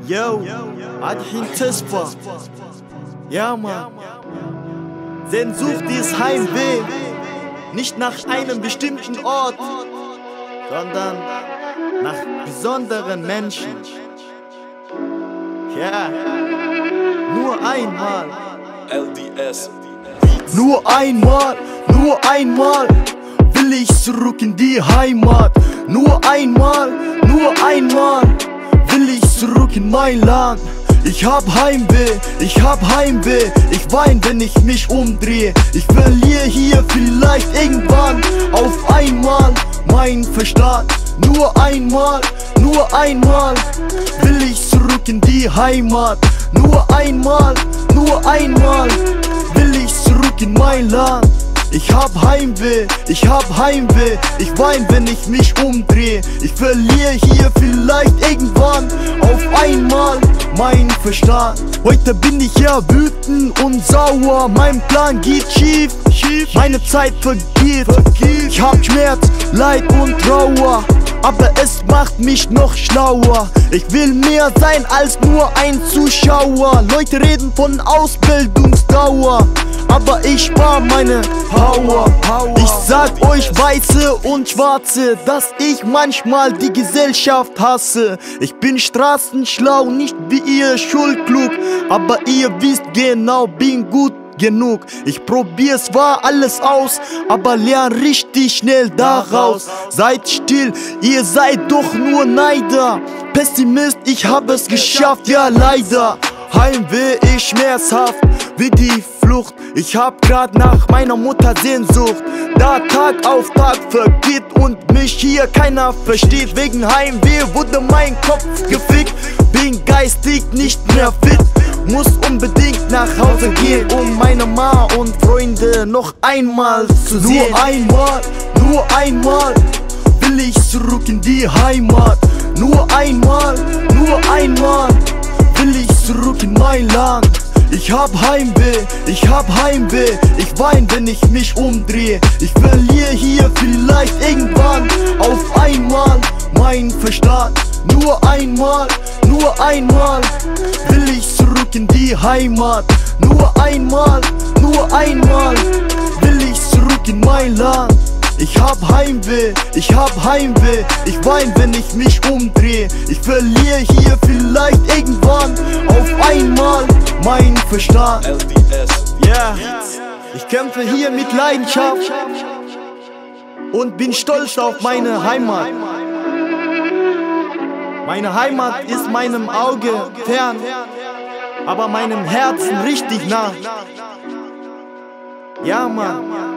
Yo, Adhin Tesfa. Ja, Mann. Denn sucht dieses Heimweh nicht nach einem bestimmten Ort, sondern nach besonderen Menschen. Ja, nur einmal. LDS. Nur einmal will ich zurück in die Heimat. Nur einmal will ich zurück in mein Land. Ich hab Heimweh, ich wein, wenn ich mich umdrehe. Ich verliere hier vielleicht irgendwann auf einmal mein Verstand. Nur einmal will ich zurück in die Heimat. Nur einmal will ich zurück in mein Land. Ich hab Heimweh, ich wein, wenn ich mich umdrehe. Ich verliere hier vielleicht irgendwann auf einmal mein Verstand. Heute bin ich ja wütend und sauer, mein Plan geht schief, meine Zeit vergeht. Ich hab Schmerz, Leid und Trauer, aber es macht mich noch schlauer. Ich will mehr sein als nur ein Zuschauer. Leute reden von Ausbildungsdauer, aber ich spar meine Power. Ich sag euch Weiße und Schwarze, dass ich manchmal die Gesellschaft hasse. Ich bin straßenschlau, nicht wie ihr schulklug, aber ihr wisst genau, bin gut genug. Ich probier zwar alles aus, aber lern richtig schnell daraus. Seid still, ihr seid doch nur Neider. Pessimist, ich hab es geschafft, ja leider. Heimweh ist schmerzhaft wie die Flucht. Ich hab grad nach meiner Mutter Sehnsucht. Da Tag auf Tag vergeht und mich hier keiner versteht. Wegen Heimweh wurde mein Kopf gefickt. Bin geistig nicht mehr fit, muss unbedingt nach Hause gehen, um meine Ma und Freunde noch einmal zu sehen. Nur einmal will ich zurück in die Heimat. Nur einmal will ich zurück in mein Land. Ich hab Heimweh, ich wein, wenn ich mich umdrehe. Ich verliere hier vielleicht irgendwann auf einmal mein Verstand. Nur einmal will ich zurück in die Heimat. Nur einmal will ich zurück in mein Land. Ich hab Heimweh, ich wein, wenn ich mich umdrehe. Ich verliere hier vielleicht irgendwann auf einmal mein Verstand. LDS. Ja, ich kämpfe hier mit Leidenschaft und bin stolz auf meine Heimat. Meine Heimat ist meinem Auge fern, aber meinem Herzen richtig nah. Ja, Mann.